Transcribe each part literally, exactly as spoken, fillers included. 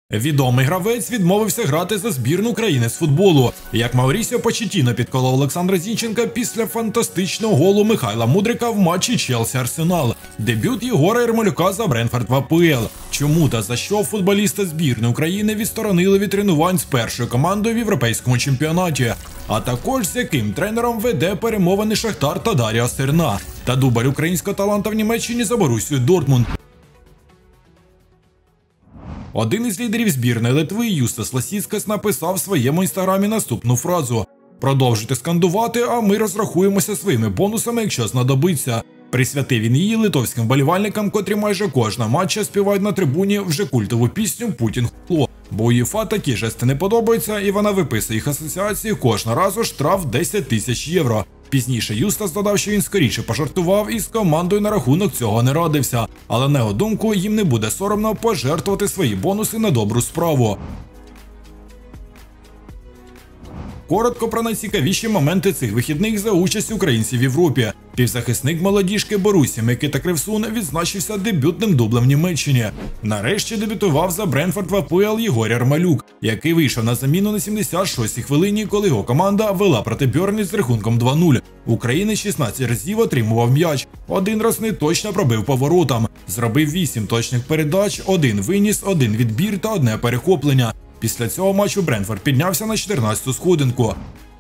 Відомий гравець відмовився грати за збірну країни з футболу. Як Маурісіо Почеттіно підколов Олександра Зінченка після фантастичного голу Михайла Мудрика в матчі Челсі-Арсенал. Дебют Єгора Ярмолюка за Брентфорд в А Пе Ель. Чому та за що футболіста збірної України відсторонили від тренувань з першою командою в європейському чемпіонаті. А також з яким тренером веде перемовини Шахтар та Даріо Серна. Та дубль українського таланта в Німеччині за Борусію Дортмунд. Один із лідерів збірної Литви Юстас Ласіцкас написав в своєму інстаграмі наступну фразу: «Продовжуйте скандувати, а ми розрахуємося своїми бонусами, якщо знадобиться». Присвятив він її литовським вболівальникам, котрі майже кожна матча співають на трибуні вже культову пісню «Путін хуйло». Бо УЄФА такі жести не подобаються, і вона виписує їх асоціації кожного разу штраф десять тисяч євро. Пізніше Юстас додав, що він скоріше пожартував і з командою на рахунок цього не радився. Але на його думку, їм не буде соромно пожертвувати свої бонуси на добру справу. Коротко про найцікавіші моменти цих вихідних за участь українців в Європі. Півзахисник молодіжки Борусі Микита Кривсун відзначився дебютним дублем в Німеччині. Нарешті дебютував за Брентфорд в А Пе Ель Єгор Ярмолюк, який вийшов на заміну на сімдесят шостій хвилині, коли його команда вела проти Бьорнлі з рахунком два нуль. Українець шістнадцять разів отримував м'яч, один раз неточно пробив по воротам, зробив вісім точних передач, один виніс, один відбір та одне перехоплення. Після цього матчу Брентфорд піднявся на чотирнадцяту сходинку.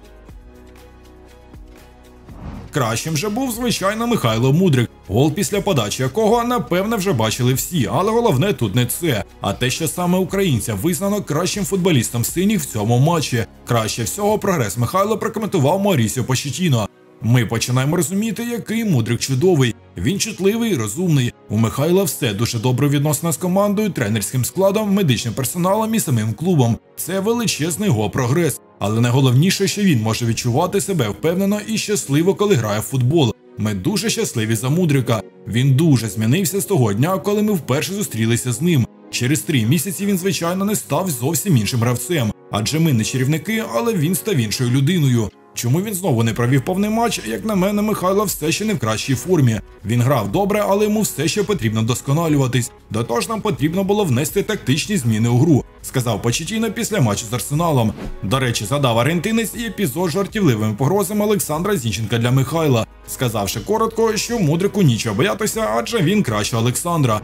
Кращим же був, звичайно, Михайло Мудрик, гол після подачі якого, напевне, вже бачили всі, але головне тут не це, а те, що саме українця визнано кращим футболістом синіх в цьому матчі. Краще всього прогрес Михайла прокоментував Маурісіо Почеттіно. «Ми починаємо розуміти, який Мудрик чудовий. Він чутливий і розумний. У Михайла все дуже добре відносно з командою, тренерським складом, медичним персоналом і самим клубом. Це величезний його прогрес. Але найголовніше, що він може відчувати себе впевнено і щасливо, коли грає в футбол. Ми дуже щасливі за Мудрика. Він дуже змінився з того дня, коли ми вперше зустрілися з ним. Через три місяці він, звичайно, не став зовсім іншим гравцем. Адже ми не чарівники, але він став іншою людиною». Чому він знову не провів повний матч? Як на мене, Михайло все ще не в кращій формі. Він грав добре, але йому все ще потрібно вдосконалюватись. До того ж, нам потрібно було внести тактичні зміни у гру, сказав Почеттіно після матчу з Арсеналом. До речі, задав аргентинець і епізод з жартівливими погрозами Олександра Зінченка для Михайла, сказавши коротко, що Мудрику нічого боятися, адже він краще Олександра.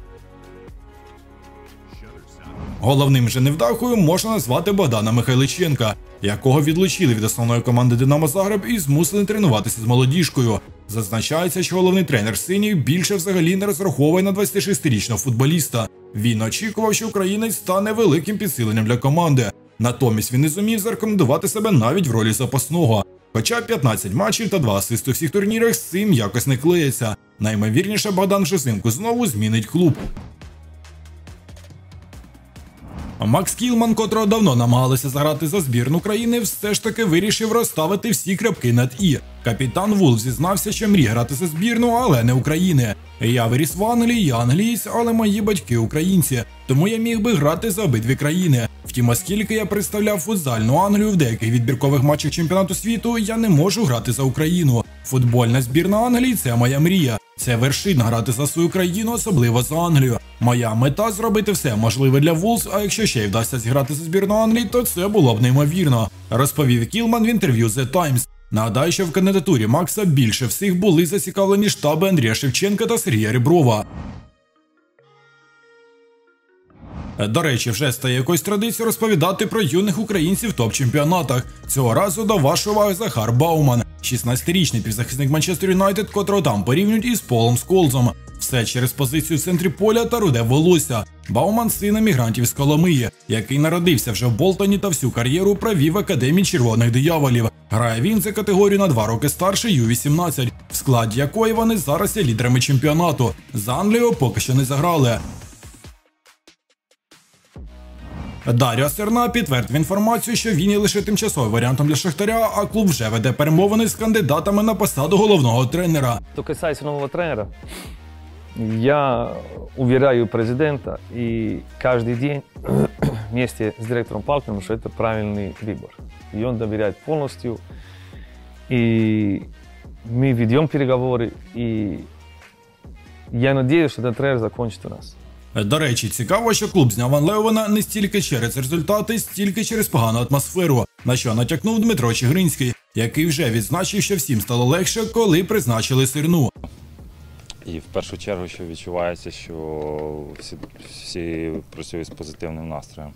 Головним же невдахою можна назвати Богдана Михайличенка, якого відлучили від основної команди «Динамо Загреб» і змусили тренуватися з молодіжкою. Зазначається, що головний тренер синіх більше взагалі не розраховує на двадцятишестирічного футболіста. Він очікував, що українець стане великим підсиленням для команди. Натомість він не зумів зарекомендувати себе навіть в ролі запасного. Хоча п'ятнадцять матчів та два асисти у всіх турнірах з цим якось не клеїться. Наймовірніше, Богдан вже взимку знову змінить клуб. Макс Кілман, котрого давно намагалися заграти за збірну країни, все ж таки вирішив розставити всі крапки над «і». Капітан Вулф зізнався, що мріє грати за збірну, але не України. «Я виріс в Англії, я англієць, але мої батьки українці, тому я міг би грати за обидві країни. Втім, оскільки я представляв футзальну Англію в деяких відбіркових матчах чемпіонату світу, я не можу грати за Україну. Футбольна збірна Англії – це моя мрія. Це вершина грати за свою країну, особливо за Англію. Моя мета – зробити все можливе для Вулс, а якщо ще й вдасться зіграти за збірну Англії, то це було б неймовірно», – розповів Кілман в інтерв'ю The Times. Нагадаю, що в кандидатурі Макса більше всіх були зацікавлені штаби Андрія Шевченка та Сергія Реброва. До речі, вже стає якоюсь традицією розповідати про юних українців в топ-чемпіонатах. Цього разу до вашої уваги Захар Бауман, шістнадцятирічний півзахисник Манчестер Юнайтед, котрого там порівнюють із Полом Сколзом. Все через позицію в центрі поля та руде волосся. Бауман – син емігрантів з Коломиї, який народився вже в Болтоні та всю кар'єру провів в Академії Червоних Дияволів. Грає він за категорію на два роки старше Ю вісімнадцять, в складі якої вони зараз є лідерами чемпіонату. За Англію поки що не заграли. Даріо Серна підтвердив інформацію, що він є лише тимчасовим варіантом для Шахтаря, а клуб вже веде перемовини з кандидатами на посаду головного тренера. Что касается нового тренера, я уверяю президента и каждый день вместе с директором Палкиным, что это правильный выбор. И он доверяет полностью. И мы ведем переговоры, и я надеюсь, что этот тренер закончит у нас. До речі, цікаво, що клуб зняв Ван Леувена не стільки через результати, стільки через погану атмосферу, на що натякнув Дмитро Чигиринський, який вже відзначив, що всім стало легше, коли призначили Сирну. І в першу чергу, що відчувається, що всі, всі працюють з позитивним настроєм.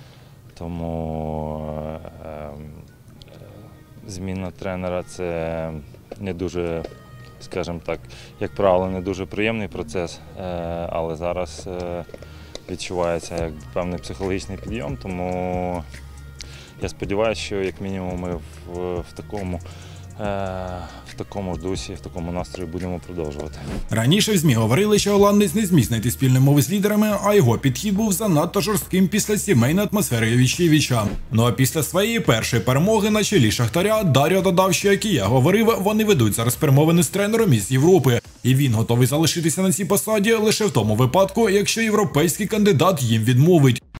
Тому е, е, зміна тренера – це не дуже, скажімо так, як правило, не дуже приємний процес, е, але зараз е, відчувається як певний психологічний підйом, тому я сподіваюся, що як мінімум ми в, в такому в такому ж дусі, в такому настрої будемо продовжувати. Раніше в ЗМІ говорили, що голландець не зміг знайти спільної мови з лідерами, а його підхід був занадто жорстким після сімейної атмосфери Євічевича. Ну а після своєї першої перемоги на чолі Шахтаря Дар'о додав, що, як і я говорив, вони ведуть зараз перемовини з тренером із Європи. І він готовий залишитися на цій посаді лише в тому випадку, якщо європейський кандидат їм відмовить.